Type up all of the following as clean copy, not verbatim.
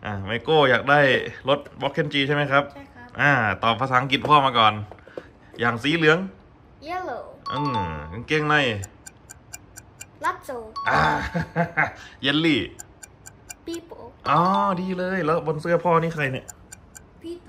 ไมโก้อยากได้รถบล็อกเคนจีใช่ไหมครับใช่ครับตอบภาษาอังกฤษพ่อมาก่อนอย่างสีเหลือง yellow กางเกงใน lazzo เยลลี่ people ดีเลยแล้วบนเสื้อพ่อนี่ใครเนี่ย pito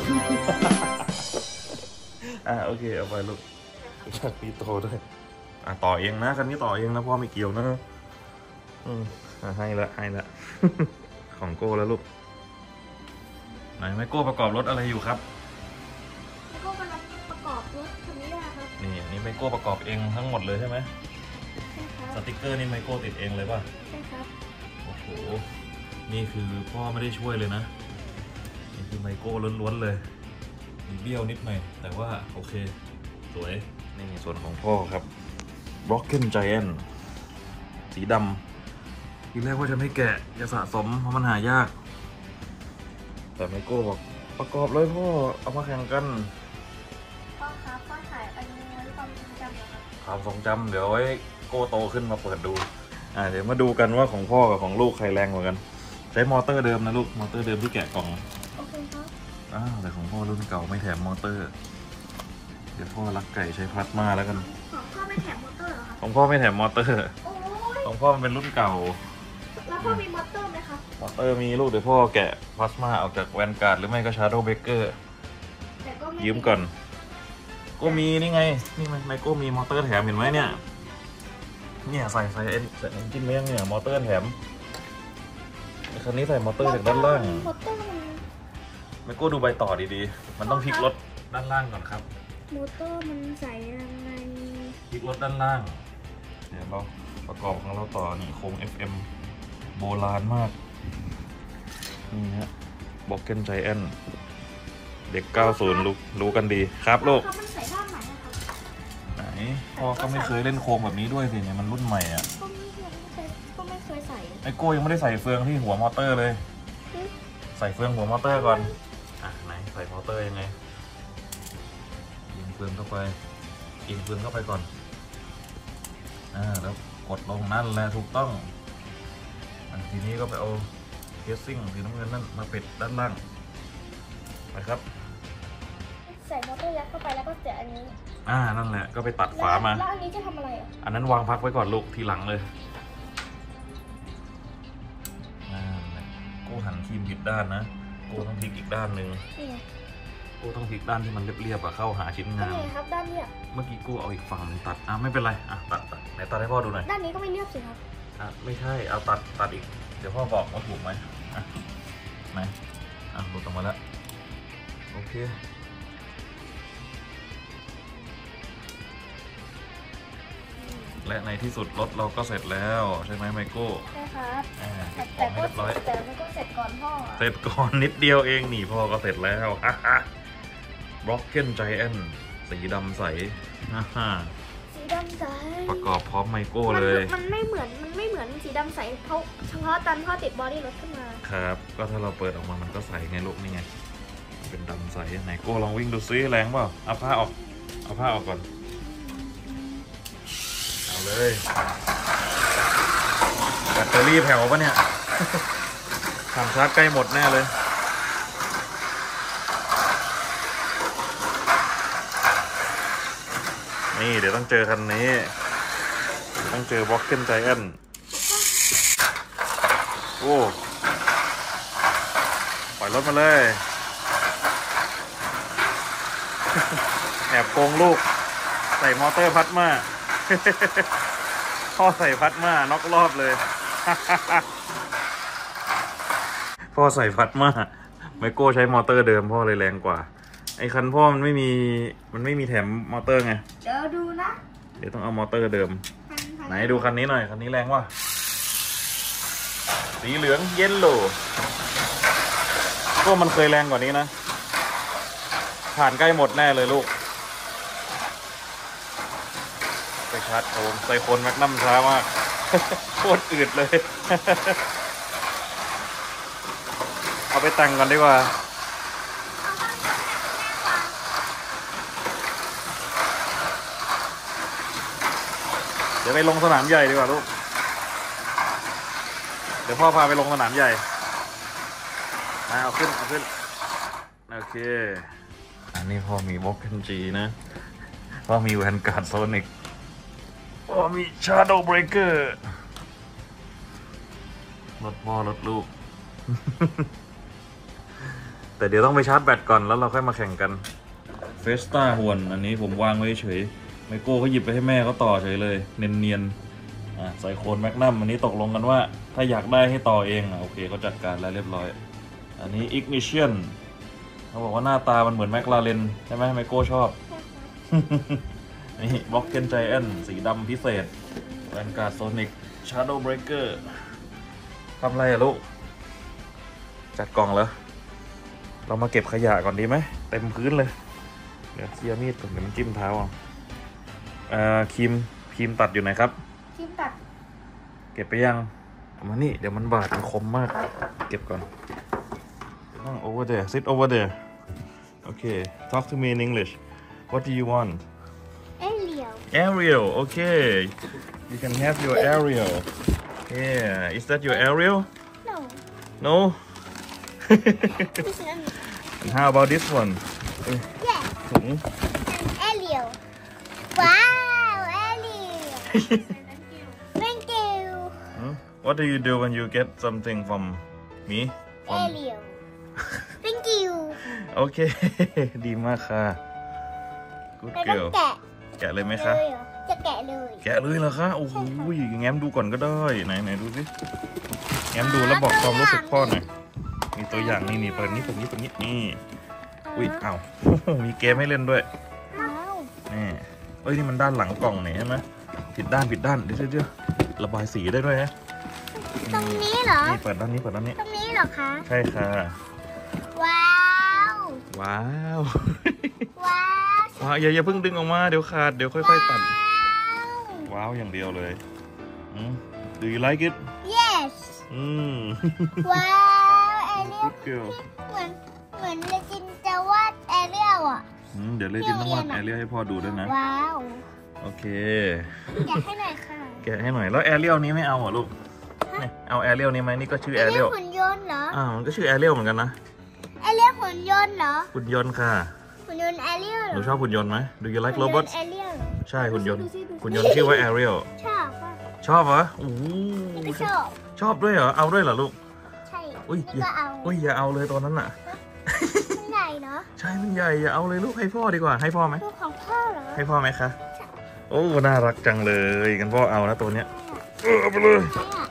โอเคเอาไปลูกจากพี่โตด้วยต่อเองนะคันนี้ต่อเองนะพ่อไม่เกี่ยวนะให้ละ ของโก้แล้วลูกไหนไมโก้ประกอบรถอะไรอยู่ครับแล้วก็กำลังประกอบรถคันนี้นะครับนี่ไมโก้ประกอบเองทั้งหมดเลยใช่ไหมใช่ครับสติกเกอร์นี่ไมโก้ติดเองเลยป่ะใช่ครับโอ้โหนี่คือพ่อไม่ได้ช่วยเลยนะนี่คือไมโก้ล้วนๆเลยมีเบี้ยวนิดหน่อยแต่ว่าโอเคสวยนี่ส่วนของพ่อครับ Broken Giant สีดำทีแรกว่าจะไม่แกะจะสะสมเพราะมันหายากแต่ไมโก้บอกประกอบเลยพ่อเอามาแข่งกันพ่อครับพ่อถ่ายอันนี้ไว้ความทรงจำเหรอครับความทรงจำเดี๋ยวไว้โก้โตขึ้นมาเปิดดูเดี๋ยวมาดูกันว่าของพ่อกับของลูกใครแรงกว่ากันใช้มอเตอร์เดิมนะลูกมอเตอร์เดิมที่แกะกล่องโอเคครับแต่ของพ่อรุ่นเก่าไม่แถมมอเตอร์เดี๋ยวพ่อรักไก่ใช้พลาสมาแล้วกันของพ่อไม่แถมมอเตอร์เหรอครับของพ่อไม่แถมมอเตอร์ของพ่อมันเป็นรุ่นเก่าแล้วพ่อมีมอเตอร์ไหมครับมอเตอร์มีลูกเดี๋ยวพ่อแกะพลาสมาออกจากแวนการ์ดหรือไม่ก็ชาร์โดเบเกอร์ยืมก่อนก็มีนี่ไงนี่ไมโก้มีมอเตอร์แถมเห็นไหมเนี่ยใส่เอ็นจินเมงเนี่ยมอเตอร์แถมคันนี้ใส่มอเตอร์จากด้านล่างมอเตอร์ไมโก้ดูใบต่อดีๆมันต้องพลิกรถด้านล่างก่อนครับมอเตอร์มันใส่ยังไงพลิกรถด้านล่างเดี๋ยวเราประกอบของเราต่อนี่โครง FM โบราณมากนี่ฮะบ็อกเกนไจแอนเด็ก90รู้กันดีครับลูกมันใส่ด้านไหนอะครับไหนพ่อก็ไม่เคยเล่นโครงแบบนี้ด้วยสิเนี่ยมันรุ่นใหม่อ่ะก็ไม่เคยใส่ไอโก้ยังไม่ได้ใส่เฟืองที่หัวมอเตอร์เลยใส่เฟืองหัวมอเตอร์ก่อนไหนใส่มอเตอร์ยังไงยิงเฟืองเข้าไปก่อนแล้วกดลงนั่นแหละถูกต้องทีนี้ก็ไปเอาเคสซิ่งสีน้ำเงินนั่นมาปิดด้านล่างไปครับใส่มอเตอร์ยัดเข้าไปแล้วก็เสียอันนี้นั่นแหละก็ไปตัดฝามาแล้วอันนี้จะทำอะไรอันนั้นวางพักไว้ก่อนลูกทีหลังเลยกูหันครีมผิดด้านนะกูต้องพลิกอีกด้านหนึ่งกูต้องพลิกด้านที่มันเรียบๆเข้าหาชิ้นงานนี่ครับด้านเรียบเมื่อกี้กูเอาอีกฝั่งตัดไม่เป็นไรตัดไหนตัดให้พ่อดูหน่อยด้านนี้ก็ไม่เรียบสิครับไม่ใช่เอาตัดอีกเดี๋ยวพ่อบอกว่าถูกไหมไหนหลุดออกมาแล้วโอเคและในที่สุดรถเราก็เสร็จแล้วใช่ไหมไมโก้ใช่ครับแต่ก็มันก็เสร็จก่อนพ่อเสร็จก่อนนิดเดียวเองนี่พ่อก็เสร็จแล้วBroken Giant สีดำใสสีดำใสประกอบพร้อมไมโก้เลยมันไม่เหมือนสีดำใสเพราะเฉพาะตอนพ่อติดบอดี้รถขึ้นมาครับก็ถ้าเราเปิดออกมามันก็ใสไงลูกนี่ไงเป็นดำใสไหนโก้ลองวิ่งดูซิแรงเปล่าเอาผ้าออกก่อนเอาเลยแบตเตอรี่แผ่วปะเนี่ยถังชาร์จใกล้หมดแน่เลยนี่เดี๋ยวต้องเจอคันนี้ต้องเจอ Broken Giant โอ้ปล่อยรถมาเลยแอบโกงลูกใส่มอเตอร์พัดมาพ่อใส่พัดมาน็อกรอบเลยพ่อใส่พัดมาไมโก้ใช้มอเตอร์เดิมพ่อเลยแรงกว่าไอ้คันพ่อมันไม่มีแถมมอเตอร์ไงเดี๋ยวดูนะเดี๋ยวต้องเอามอเตอร์เดิมไหนดูคันนี้หน่อยคันนี้แรงว่ะสีเหลืองเยลโล่ก็มันเคยแรงกว่านี้นะผ่านใกล้หมดแน่เลยลูกไปชาร์จโอนใส่คนแมกนัมช้ามากโคตรอืดเลยเอาไปแต่งกันดีกว่าเดี๋ยวไปลงสนามใหญ่ดีกว่าลูกเดี๋ยวพ่อพาไปลงสนามใหญ่เอาขึ้นโอเคอันนี้พอมีบล็อกเคนจีนะพอมีแวนการ์ดโซนิกพอมีชาร์โดเบรกเกอร์รถพ่อรถลูก แต่เดี๋ยวต้องไปชาร์จแบตก่อนแล้วเราค่อยมาแข่งกันเฟสต้าฮวนอันนี้ผมวางไว้เฉยไมโก้เขาหยิบไปให้แม่เขาต่อเฉยเลยเนียนๆใส่โคนแมกนัมอันนี้ตกลงกันว่าถ้าอยากได้ให้ต่อเองโอเคเขาจัดการแล้วเรียบร้อยอันนี้ Ignition เขาบอกว่าหน้าตามันเหมือนแมคลาเรนใช่ไหมไมโก้ชอบ นี่บล็อกเกนไจแอนสีดำพิเศษแวนการ์ดโซนิกชาร์โดเบรกเกอร์ทำอะไรอะลูกจัดกล่องเหรอเรามาเก็บขยะก่อนดีไหมเต็มพื้นเลยเดี๋ยวเคลียร์มีดก่อนเดี๋ยวมันจิ้มเท้าครีมตัดอยู่ไหนครับครีมตัดเก็บไปยังเอามานี่เดี๋ยวมันบาดมันคมมากเก็บก่อนนั่ง over there sit over there okay talk to me in English what do you want Ariel okay you can have your Ariel yeah is that your Ariel no and how about this one Yes Ariel Wow Ariel Thank you What do you do when you get something from me Ariel Thank you โอเค ดีมากค่ะ Good girl แกะเลยไหมคะจะแกะเลยเหรอคะโอ้โหแง้มดูก่อนก็ได้ไหนดูสิแง้มดูแล้วบอกความรู้สึกพ่อหน่อยมีตัวอย่างนี่เปิดนี้นี่อุ้ยอ้าวมีเกมให้เล่นด้วยนี่เอ้ยนี่มันด้านหลังกล่องนี่ใช่ไหมผิดด้านเดี๋ยวระบายสีได้ด้วยนะตรงนี้เหรอนี่เปิดด้านนี้ตรงนี้เหรอคะใช่ค่ะว้าวอย่าเพิ่งดึงออกมาเดี๋ยวขาดเดี๋ยวค่อยๆตัดว้าวอย่างเดียวเลย Do you like it Yes ว้าวแอเรียลเหมือนเลจินจะวาดแอเรียลอ่ะเดี๋ยวเลจินต้องวาดแอเรียลให้พ่อดูด้วยนะว้าวโอเคแกะให้หน่อยค่ะแกะให้หน่อยแล้วแอเรียลนี้ไม่เอาเหรอลูกเอาแอเรียลนี้ไหมนี่ก็ชื่อแอเรียลหุ่นยนต์เหรอมันก็ชื่อแอเรียลเหมือนกันนะแอเรียลหุ่นยนต์เหรอหุ่นยนต์ค่ะหุ่นยนต์แอเรียลหนูชอบหุ่นยนต์ไหม Do you like robots แอเรียลใช่หุ่นยนต์ชื่อว่าแอเรียลชอบเหรอโอ้ชอบด้วยเหรอเอาด้วยเหรอลูกใช่อย่าเอาเลยตอนนั้นน่ะมันใหญ่เนาะใช่มันใหญ่อย่าเอาเลยลูกให้พ่อดีกว่าให้พ่อไหมลูกของพ่อเหรอให้พ่อไหมคะโอ้น่ารักจังเลยกันพ่อเอานะตัวเนี้ยเอาไปเลย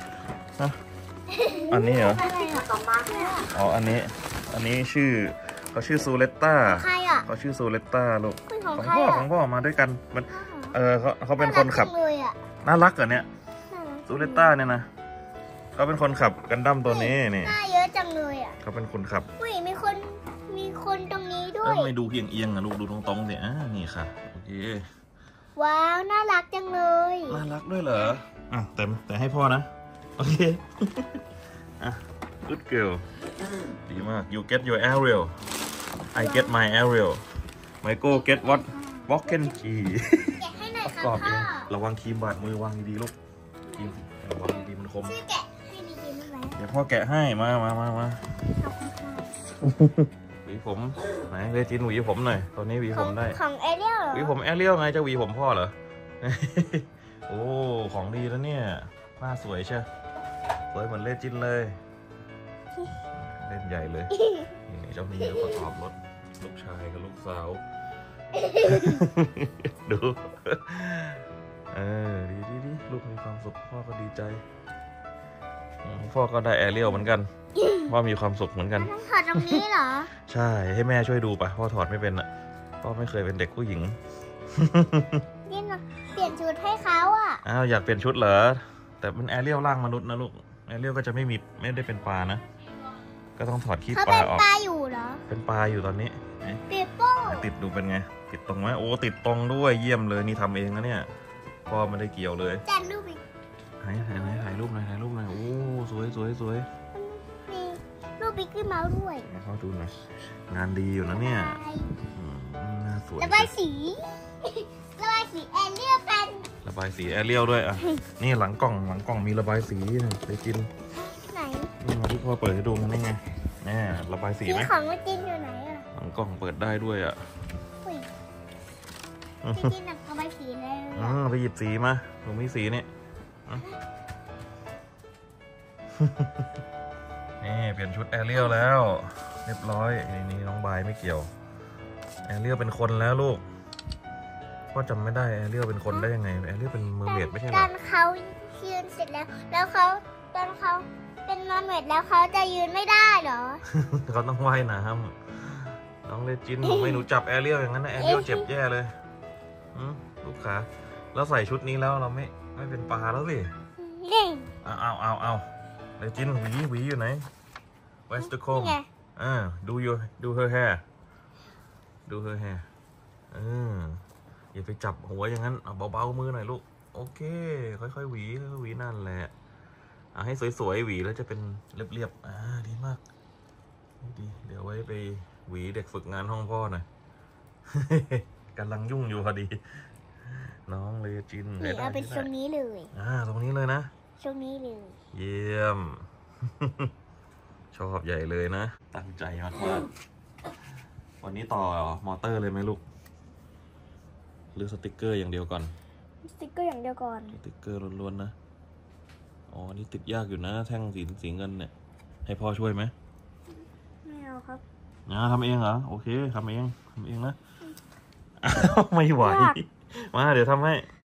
อันนี้เหรออ๋ออันนี้เขาชื่อซูเลตต้าเขาชื่อซูเลตต้าลูกของพ่อมาด้วยกันมันเขาเป็นคนขับน่ารักเหรอเนี่ยซูเลตต้าเนี่ยนะเขาเป็นคนขับกันดั้มตัวนี้นี่น่าเยอะจังเลยอ่ะเขาเป็นคนขับอุ้ยมีคนตรงนี้ด้วยไม่ดูเอียงลูกดูตรงๆสินี่ค่ะโอเคว้าวน่ารักจังเลยน่ารักด้วยเหรอแต่ให้พ่อนะโอเคgood girl ดีมาก you get your Ariel I get my Ariel Michael get what block and key แกะให้หน่อยค่ะพ่อระวังครีมบาดมือวางดีๆลูกครีมระวังดีมันคมช่วยแกะให้ดีๆได้ไหมเดี๋ยวพ่อแกะให้มาหวีผมไหนเลจินหวีผมหน่อยตอนนี้หวีผมได้ของแอเรียลหวีผมแอเรียลไงจะหวีผมพ่อเหรอโอ้ของดีแล้วเนี่ยหน้าสวยใช่สวยเหมือนเลจินเลยเล่นใหญ่เลยนี่เจ้านี่ประกอบรถลูกชายกับลูกสาวดูดีลูกมีความสุขพ่อก็ดีใจพ่อก็ได้แอเรียลเหมือนกันพ่อมีความสุขเหมือนกันถอดตรงนี้เหรอใช่ให้แม่ช่วยดูป่ะพ่อถอดไม่เป็นอ่ะพ่อไม่เคยเป็นเด็กผู้หญิงนี่เปลี่ยนชุดให้เขาอ่ะอยากเปลี่ยนชุดเหรอแต่เป็นแอเรียลร่างมนุษย์นะลูกแอเรียลก็จะไม่ได้เป็นปลานะก็ต้องถอดขี้ปลาออกเป็นปลาอยู่เหรอเป็นปลาอยู่ตอนนี้ติดดูเป็นไงติดตรงไหมโอ้ติดตรงด้วยเยี่ยมเลยนี่ทำเองนะเนี่ยพ่อไม่ได้เกี่ยวเลยจัดรูปอีกถ่ายรูปหน่อยโอ้สวยมีรูปบิ๊กกี้เมาส์ด้วยเขาดูหน่อยงานดีอยู่นะเนี่ยน่าสวยระบายสีแอเรียลกันระบายสีแอเรียลด้วยนี่หลังกล่องมีระบายสีเลยจินไหนนี่มาที่พ่อเปิดให้ดูมันนี่ไงแน่ระบายสีสีไหมของเลจินอยู่ไหนอ่ะหลังกล่องเปิดได้ด้วยอ่ะอุ้ยเลจินเอาไปสีเลยไปหยิบสีมาหนูมีสีเนี่ยนี่เปลี่ยนชุดแอเรียลแล้ว เรียบร้อยนี่น้องบายไม่เกี่ยวแอเรียลเป็นคนแล้วลูกพ่อจำไม่ได้แอเรียลเป็นคนได้ยังไงแอเรียลเป็นเมอร์เมดไม่ใช่เหรตออนเขายืนเสร็จแล้วเขาตอนเขาเป็นเมอร์เมดแล้วเขาจะยืนไม่ได้เหรอเขาต้องว่ายน้ำน้องเลจินหนูไม่หนูจับแอเรียลอย่างนั้นนะแอเรียลเจ็บแย่เลยลูกขาแล้วใส่ชุดนี้แล้วเราไม่เป็นปลาแล้วสิเล่นเอาเลจินหวีอยู่ไหน Where's the comb ดู her hair ดู her hair อย่าไปจับหัวอย่างนั้นเอาเบาๆมือหน่อยลูกโอเคค่อยๆหวีนั่นแหละให้สวยๆหวีแล้วจะเป็นเรียบๆดีมากดีเดี๋ยวไว้ไปหวีเด็กฝึกงานห้องพ่อหน่อย กำลังยุ่งอยู่พอดี น้องเลจินนี่เอาเป็นทรงนี้เลยตรงนี้เลยนะทรงนี้เลยเยี่ยม ชอบใหญ่เลยนะตั้งใจมากๆวันนี้ต่อมอเตอร์เลยไหมลูกหรือสติกเกอร์อย่างเดียวก่อนสติ๊กเกอร์อย่างเดียวก่อนสติกเกอร์ล้วนๆนะอันนี้ติดยากอยู่นะแท่งสีเงินเนี่ยให้พ่อช่วยไหมไม่เอาครับทำเองเหรอโอเคทำเองนะ ไม่ไหวมาเดี๋ยวทำให้